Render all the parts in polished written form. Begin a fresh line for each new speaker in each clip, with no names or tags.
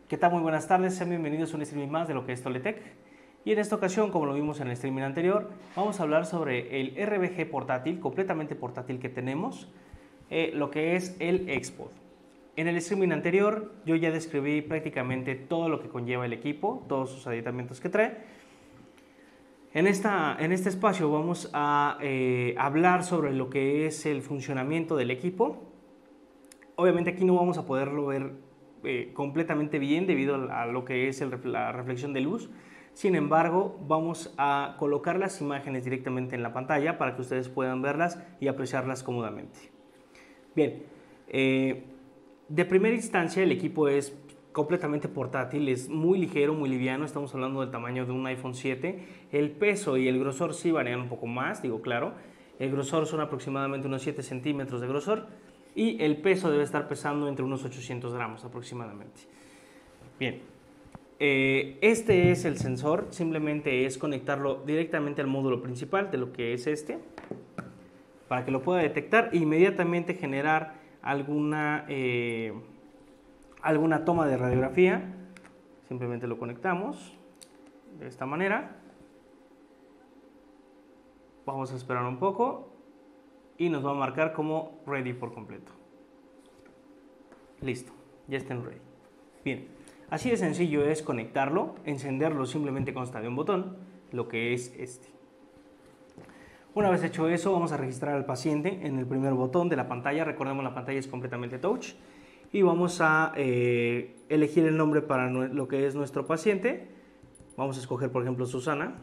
¿Qué tal? Muy buenas tardes, sean bienvenidos a un streaming más de lo que es Toletec. Y en esta ocasión, como lo vimos en el streaming anterior, vamos a hablar sobre el RBG portátil, completamente portátil que tenemos, lo que es el Xpod. En el streaming anterior yo ya describí prácticamente todo lo que conlleva el equipo, todos sus aditamentos que trae. En este espacio vamos a hablar sobre lo que es el funcionamiento del equipo. Obviamente aquí no vamos a poderlo ver completamente bien debido a lo que es la reflexión de luz. Sin embargo, vamos a colocar las imágenes directamente en la pantalla para que ustedes puedan verlas y apreciarlas cómodamente. Bien, de primera instancia el equipo es completamente portátil, es muy ligero, muy liviano, estamos hablando del tamaño de un iPhone 7. El peso y el grosor sí varían un poco más, digo claro. El grosor son aproximadamente unos 7 centímetros de grosor. Y el peso debe estar pesando entre unos 800 gramos aproximadamente. Bien, este es el sensor, simplemente es conectarlo directamente al módulo principal de lo que es este, para que lo pueda detectar e inmediatamente generar alguna toma de radiografía. Simplemente lo conectamos de esta manera. Vamos a esperar un poco y nos va a marcar como ready por completo. Listo, ya está en ready. Bien, así de sencillo es conectarlo, encenderlo simplemente consta de un botón, lo que es este. Una vez hecho eso, vamos a registrar al paciente en el primer botón de la pantalla. Recordemos, la pantalla es completamente touch. Y vamos a elegir el nombre para lo que es nuestro paciente. Vamos a escoger, por ejemplo, Susana.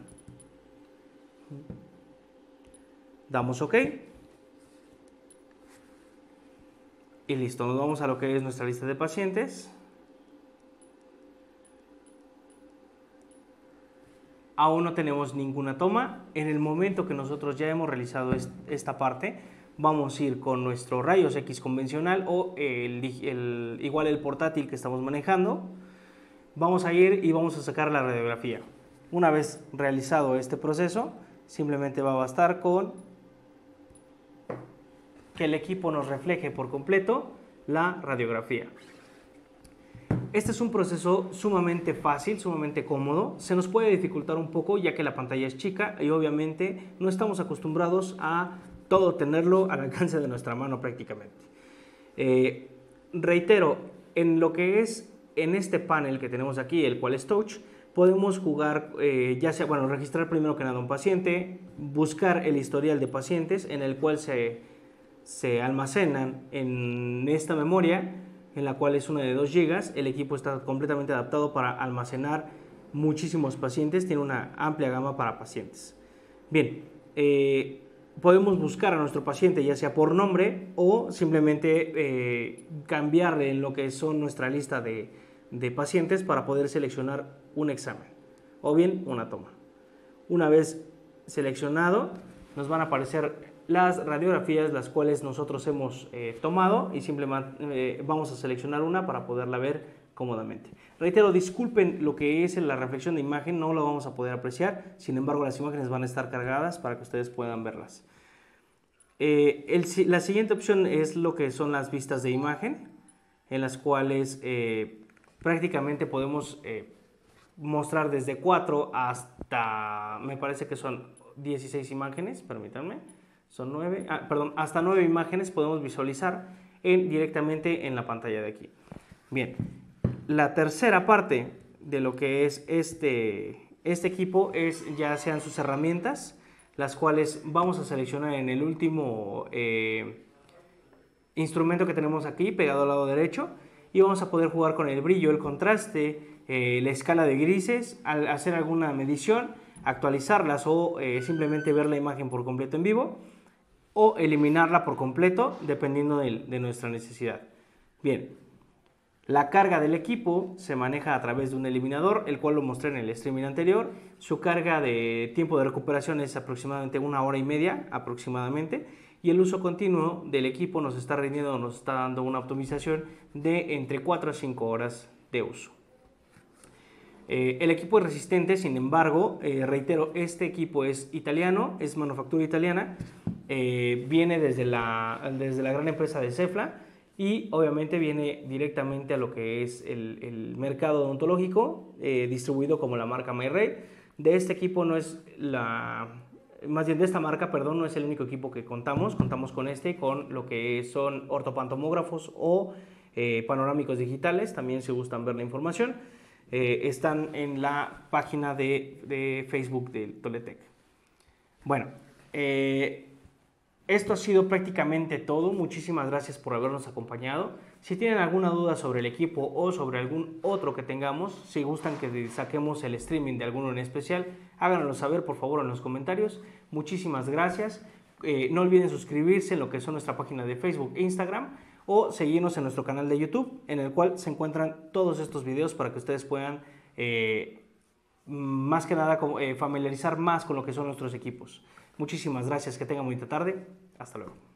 Damos OK. Y listo, nos vamos a lo que es nuestra lista de pacientes. Aún no tenemos ninguna toma. En el momento que nosotros ya hemos realizado esta parte, vamos a ir con nuestro rayos X convencional o igual el portátil que estamos manejando. Vamos a ir y vamos a sacar la radiografía. Una vez realizado este proceso, simplemente va a bastar con que el equipo nos refleje por completo la radiografía. Este es un proceso sumamente fácil, sumamente cómodo. Se nos puede dificultar un poco ya que la pantalla es chica y obviamente no estamos acostumbrados a todo tenerlo al alcance de nuestra mano prácticamente. Reitero, en lo que es en este panel que tenemos aquí, el cual es touch, podemos jugar, ya sea, bueno, registrar primero que nada un paciente, buscar el historial de pacientes en el cual se almacenan en esta memoria, en la cual es una de 2 GB. El equipo está completamente adaptado para almacenar muchísimos pacientes, tiene una amplia gama para pacientes. Bien, podemos buscar a nuestro paciente ya sea por nombre o simplemente cambiarle en lo que son nuestra lista de pacientes para poder seleccionar un examen o bien una toma. Una vez seleccionado, nos van a aparecer las radiografías las cuales nosotros hemos tomado y simplemente vamos a seleccionar una para poderla ver cómodamente. Reitero, disculpen lo que es la reflexión de imagen, no lo vamos a poder apreciar, sin embargo las imágenes van a estar cargadas para que ustedes puedan verlas. La siguiente opción es lo que son las vistas de imagen, en las cuales prácticamente podemos mostrar desde 4 hasta, me parece que son 16 imágenes, permítanme. Son 9, hasta 9 imágenes podemos visualizar directamente en la pantalla de aquí. Bien, la tercera parte de lo que es este equipo es ya sean sus herramientas, las cuales vamos a seleccionar en el último instrumento que tenemos aquí pegado al lado derecho y vamos a poder jugar con el brillo, el contraste, la escala de grises, al hacer alguna medición, actualizarlas o simplemente ver la imagen por completo en vivo, o eliminarla por completo dependiendo de nuestra necesidad. Bien, la carga del equipo se maneja a través de un eliminador, el cual lo mostré en el streaming anterior. Su carga de tiempo de recuperación es aproximadamente 1 hora y media aproximadamente, y el uso continuo del equipo nos está rindiendo, nos está dando una optimización de entre 4 a 5 horas de uso. El equipo es resistente, sin embargo, reitero, este equipo es italiano, es manufactura italiana, viene desde la gran empresa de Cefla y obviamente viene directamente a lo que es el mercado odontológico, distribuido como la marca MyRay. De este equipo no es más bien de esta marca, perdón, no es el único equipo que contamos con con lo que son ortopantomógrafos o panorámicos digitales, también si gustan ver la información, están en la página de Facebook de Toletec. Bueno, esto ha sido prácticamente todo. Muchísimas gracias por habernos acompañado. Si tienen alguna duda sobre el equipo o sobre algún otro que tengamos, si gustan que saquemos el streaming de alguno en especial, háganoslo saber por favor en los comentarios. Muchísimas gracias. No olviden suscribirse en lo que son nuestra página de Facebook e Instagram o seguirnos en nuestro canal de YouTube, en el cual se encuentran todos estos videos para que ustedes puedan más que nada familiarizar más con lo que son nuestros equipos. Muchísimas gracias, que tengan bonita tarde. Hasta luego.